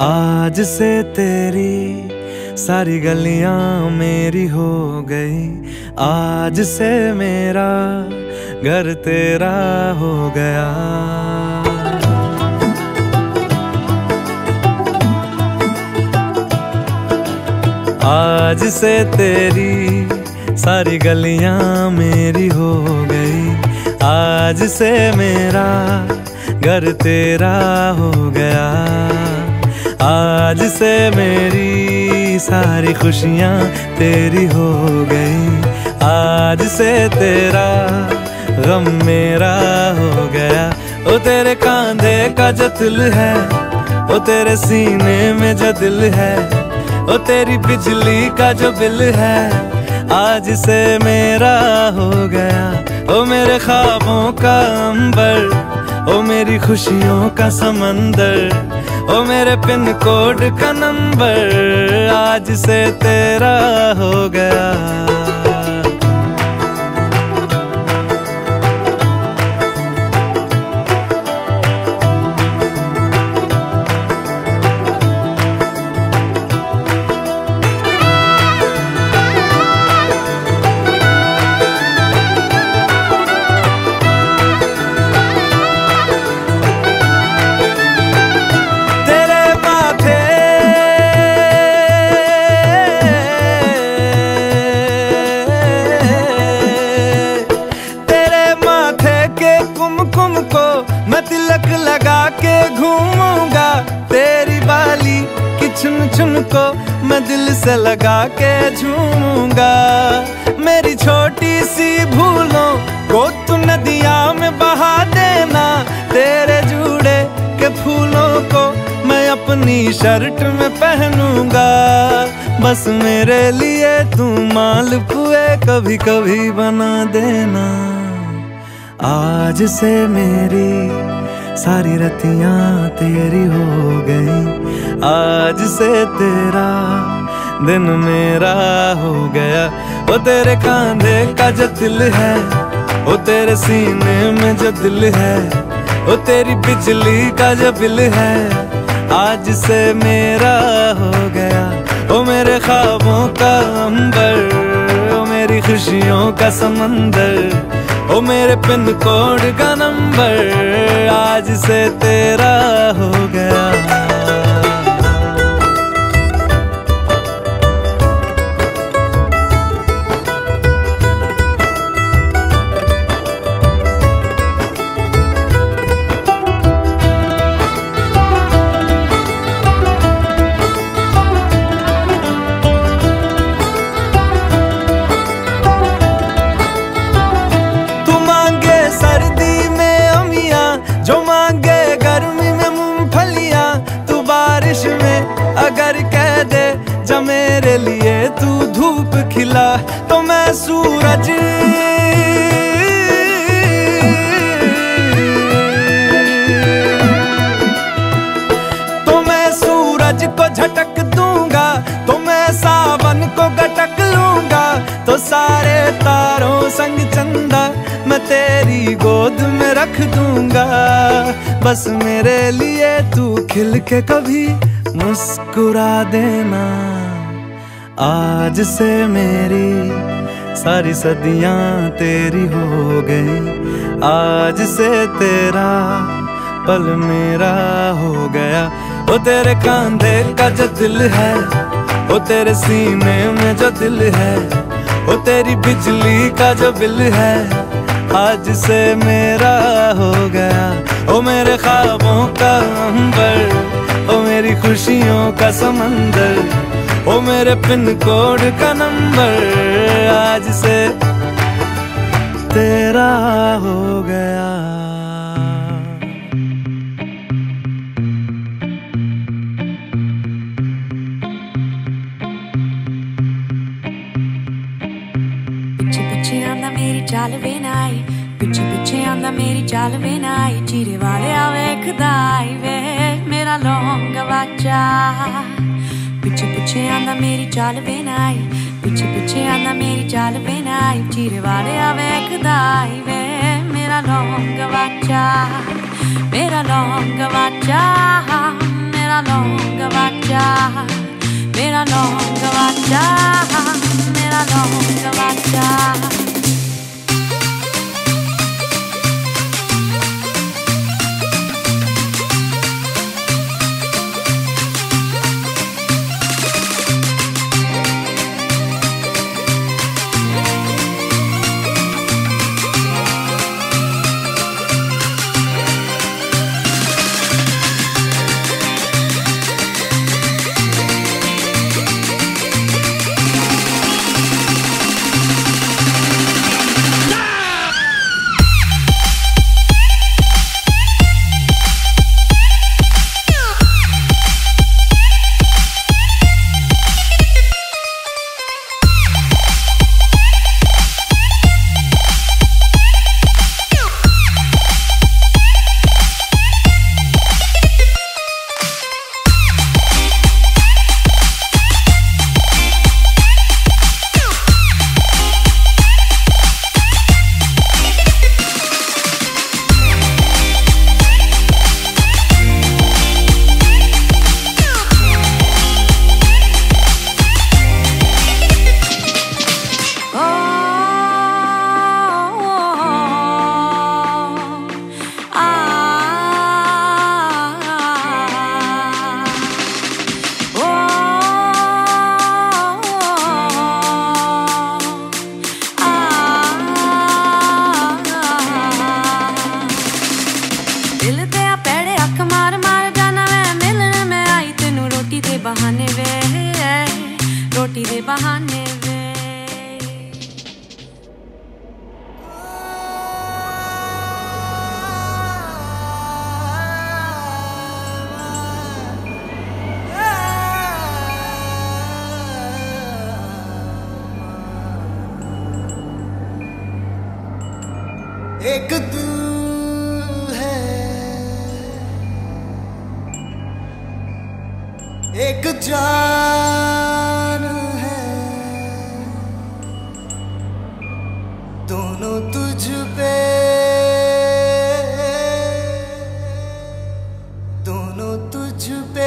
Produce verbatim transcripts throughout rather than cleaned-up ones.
आज से तेरी सारी गलियां मेरी हो गई, आज से मेरा घर तेरा हो गया। आज से तेरी सारी गलियां मेरी हो गई, आज से मेरा घर तेरा हो गया। आज से मेरी सारी खुशियां तेरी हो गई, आज से तेरा गम मेरा हो गया। ओ तेरे कांधे का जो दिल है, ओ तेरे सीने में जो दिल है, ओ तेरी बिजली का जो बिल है, आज से मेरा हो गया। ओ मेरे ख्वाबों का अंबर, ओ मेरी खुशियों का समंदर, ओ मेरे पिन कोड का नंबर, आज से तेरा हो गया। मैं तिलक लगा के घूमूंगा, तेरी बाली की चुन चुन को मैं दिल से लगा के झूमूंगा। मेरी छोटी सी भूलों को तू नदिया में बहा देना, तेरे जूड़े के फूलों को मैं अपनी शर्ट में पहनूंगा। बस मेरे लिए तू मालपुए कभी कभी बना देना। आज से मेरी सारी रतियां तेरी हो गई, आज से तेरा दिन मेरा हो गया। ओ तेरे कांधे का जो दिल है, ओ तेरे सीने में जो दिल है, ओ तेरी बिजली का जो बिल है, आज से मेरा हो गया। ओ मेरे ख्वाबों का अंबर, ओ मेरी खुशियों का समंदर, ओ मेरे पिन कोड का नंबर, आज से तेरा हो गया। अगर कह दे जा मेरे लिए तू धूप खिला, तो मैं सूरज तो मैं सूरज को झटक दूंगा, तो मैं सावन को गटक लूंगा। तो सारे तारों संग चंदा मैं तेरी गोद में रख दूंगा। बस मेरे लिए तू खिल के कभी मुस्कुरा देना। आज से मेरी सारी सदियां तेरी हो गई, आज से तेरा पल मेरा हो गया। ओ तेरे कांधे का जो दिल है, ओ तेरे सीने में जो दिल है, ओ तेरी बिजली का जो बिल है, आज से मेरा हो गया। ओ मेरे ख्वाबों का अंबर, ओ मेरी खुशियों का समंदर, ओ मेरे पिन कोड का नंबर, आज से तेरा हो गया। पिछे पिछे आंदा मेरी चाल वे नाई, पिछे पिछे आंदा मेरी चाल वे नाई, चीरे वाले वेखदा वे मेरा लौंग वाचा। पिछे पिछे आंदा मेरी चाल वे नाई, पिछे पिछे आंदा मेरी चाल वे नाई, चीरे वाले वेखदा वे मेरा लौंग वाचा, मेरा लौंग वाचा, मेरा मेरा लौंग बाजा, मेरा लौंग बाजा, मेरा लौंग बाजा। बहाने वे, रोटी दे बहाने वे। एक तू है, एक जान है, दोनों तुझ पे, दोनों तुझ पे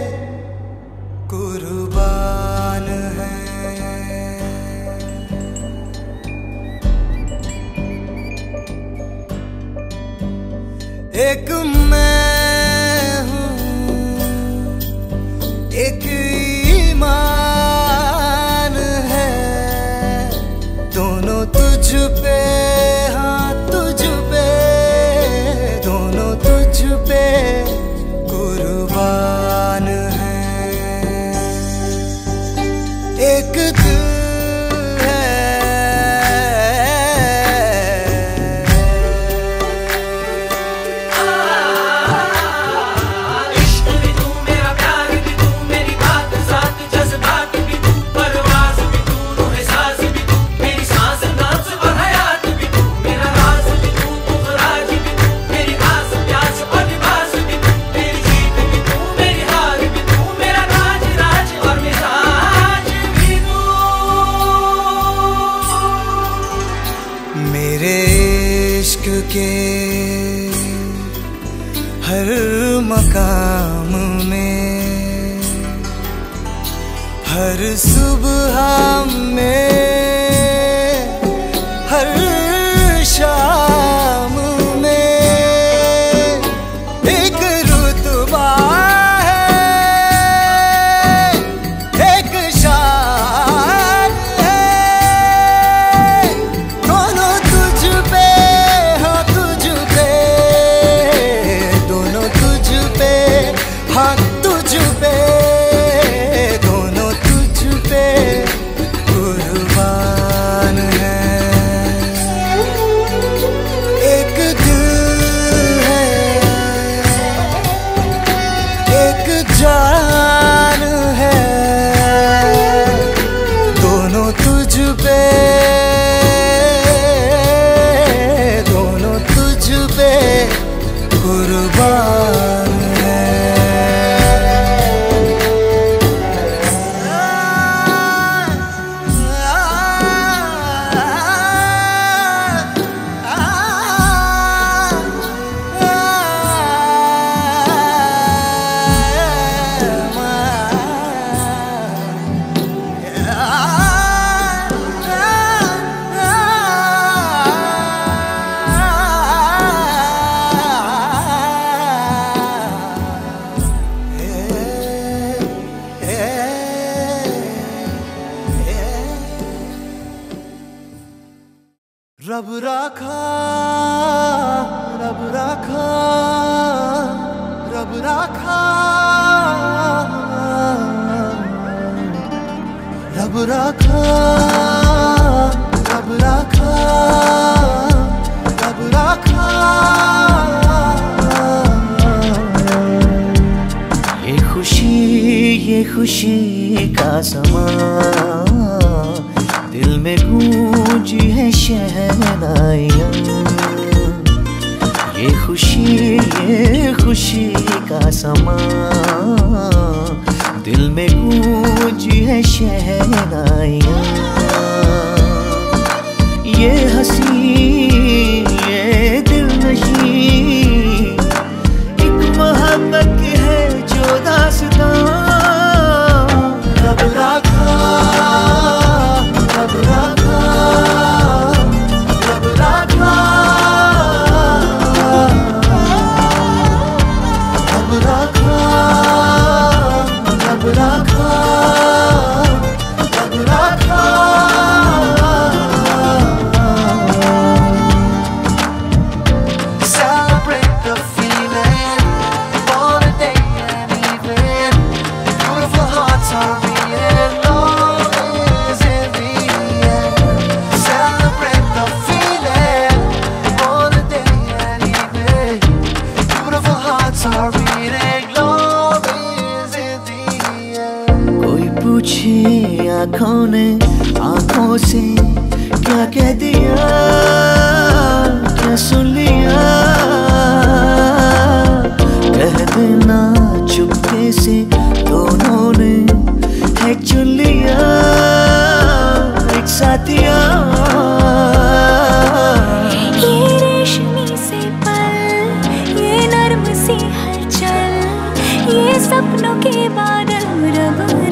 कुर्बान है। एक मैं हूँ, एक ईमान है, दोनों तुझ पे, हाँ तुझ पे, दोनों तुझ पे कुर्बान है। एक दिल के हर मकाम में, हर सुबह में, हर शाम में एक रुतबा है, एक शान है, दोनों तुझ पे, हाँ तुझ पे, दोनों तुझ पे कुर्बान है। एक दिल है, एक जान है, दोनों तुझ पे, दोनों तुझ पे कुर्बान है। रखा, कब रखा, कब रखा। ये खुशी ये खुशी का समा, दिल में गूंजी है शहनाइयाँ। ये खुशी ये खुशी का समा, दिल में गूंजी है शहनाइयाँ। ये हंसी ये दिल नशी, एक मोहब्बत की है जो दास्तां। कब रखा, कब रखा, कब रखा, कब रखा, कब रखा, कब रखा। Celebrate the feeling, born a day and evening. Beautiful hearts are beating, love is in the air. Celebrate the feeling, born a day and evening. Beautiful hearts are beating, love is in the air. कोई पूछे आँखों ने आँखों से क्या कह दिया, क्या सुन लिया। कह देना चुपके से दोनों ने है चुन लिया एक साथिया। ये रेशमी से पल, ये नर्म सी हलचल, ये सपनों के बादल रब